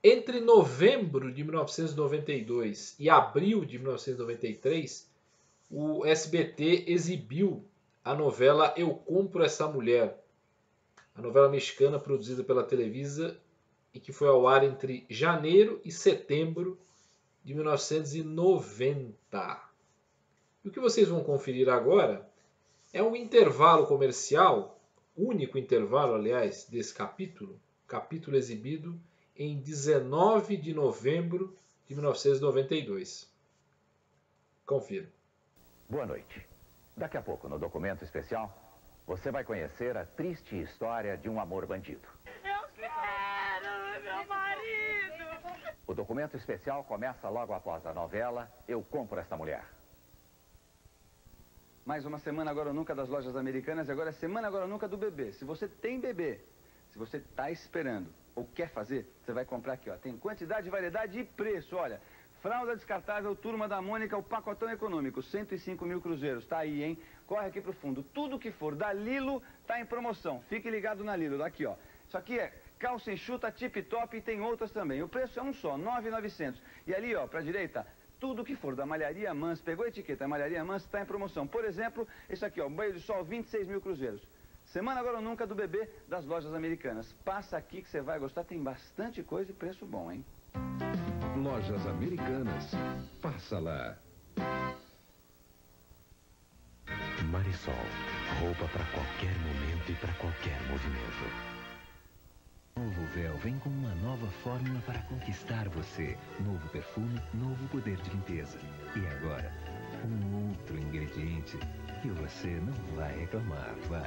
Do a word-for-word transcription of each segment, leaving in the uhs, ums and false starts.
Entre novembro de mil novecentos e noventa e dois e abril de mil novecentos e noventa e três, o S B T exibiu a novela Eu Compro Essa Mulher, a novela mexicana produzida pela Televisa e que foi ao ar entre janeiro e setembro de mil novecentos e noventa. E o que vocês vão conferir agora é um intervalo comercial, único intervalo, aliás, desse capítulo, capítulo exibido em dezenove de novembro de mil novecentos e noventa e dois. Confira. Boa noite. Daqui a pouco, no documento especial, você vai conhecer a triste história de um amor bandido. Eu quero, meu marido! O documento especial começa logo após a novela Eu Compro Esta Mulher. Mais uma semana agora ou nunca das lojas americanas e agora é semana agora ou nunca do bebê. Se você tem bebê, se você está esperando ou quer fazer, você vai comprar aqui, ó. Tem quantidade, variedade e preço, olha. Fralda descartável, Turma da Mônica, o pacotão econômico, cento e cinco mil cruzeiros, tá aí, hein? Corre aqui pro fundo. Tudo que for da Lilo tá em promoção. Fique ligado na Lilo, aqui, ó. Isso aqui é calça enxuta, tip top e tem outras também. O preço é um só, nove mil e novecentos. E ali, ó, pra direita, tudo que for da Malharia Mans, pegou a etiqueta Malharia Mans, está em promoção. Por exemplo, esse aqui, ó, banho de sol, vinte e seis mil cruzeiros. Semana agora ou nunca do bebê das lojas americanas. Passa aqui que você vai gostar, tem bastante coisa e preço bom, hein? Lojas Americanas. Passa lá. Marisol, roupa para qualquer momento e para qualquer movimento. Novo Véu vem com uma nova fórmula para conquistar você. Novo perfume, novo poder de limpeza. E agora, um outro ingrediente que você não vai reclamar, vai.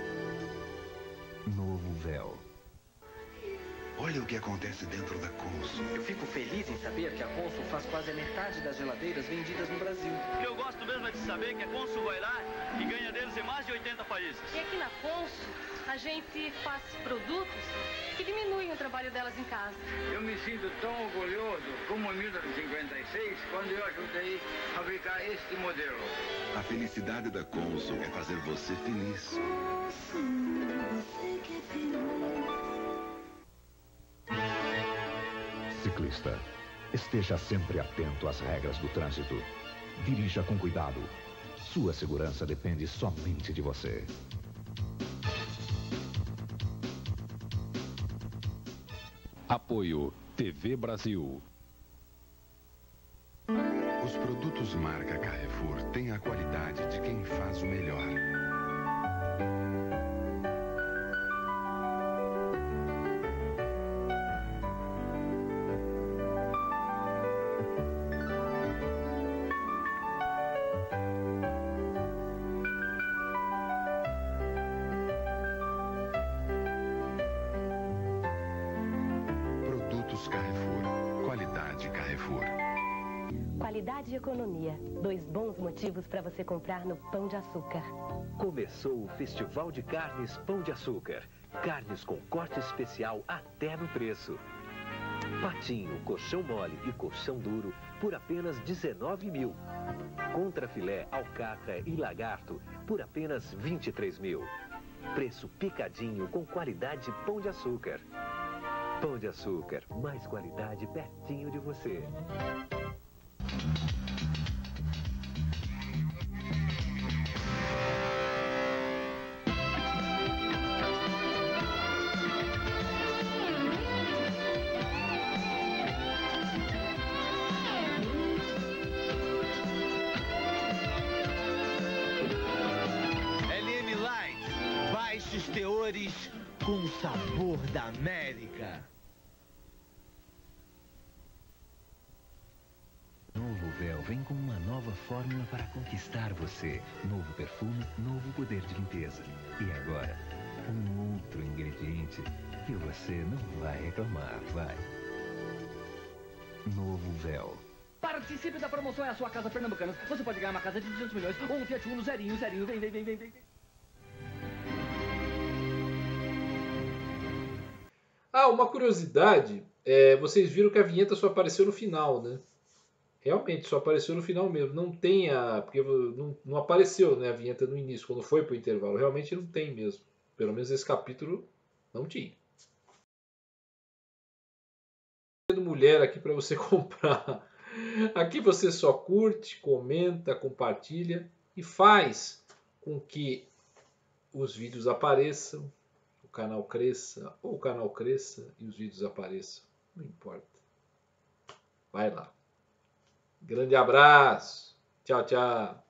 Novo Véu. Olha o que acontece dentro da Consul. Eu fico feliz em saber que a Consul faz quase a metade das geladeiras vendidas no Brasil. O que eu gosto mesmo é de saber que a Consul vai lá e ganha deles em mais de oitenta países. E aqui na Consul, a gente faz produtos que diminuem o trabalho delas em casa. Eu me sinto tão orgulhoso como em mil novecentos e cinquenta e seis, quando eu ajudei a fabricar este modelo. A felicidade da Consul é fazer você feliz. Ciclista, esteja sempre atento às regras do trânsito. Dirija com cuidado. Sua segurança depende somente de você. Apoio T V Brasil. Os produtos marca Carrefour têm a qualidade de quem faz o melhor. Carrefour. Qualidade Carrefour. Qualidade e economia. Dois bons motivos para você comprar no Pão de Açúcar. Começou o Festival de Carnes Pão de Açúcar. Carnes com corte especial até no preço. Patinho, colchão mole e colchão duro por apenas dezenove mil. Contrafilé, alcatra e lagarto por apenas vinte e três mil. Preço picadinho com qualidade Pão de Açúcar. Pão de Açúcar, mais qualidade pertinho de você. L M Light, baixos teores com o sabor da América. Novo Véu vem com uma nova fórmula para conquistar você. Novo perfume, novo poder de limpeza. E agora, um outro ingrediente que você não vai reclamar, vai. Novo Véu. Participe da promoção É a Sua Casa Pernambucanas. Você pode ganhar uma casa de duzentos milhões ou um Fiat Uno zerinho, zerinho. Vem, vem, vem, vem, vem. Ah, uma curiosidade, é, vocês viram que a vinheta só apareceu no final, né? Realmente, só apareceu no final mesmo. Não tem a... Porque não, não apareceu, né, a vinheta no início, quando foi pro intervalo. Realmente não tem mesmo. Pelo menos esse capítulo não tinha. mulher aqui para você comprar. Aqui você só curte, comenta, compartilha e faz com que os vídeos apareçam, o canal cresça, ou o canal cresça e os vídeos apareçam. Não importa. Vai lá. Grande abraço. Tchau, tchau.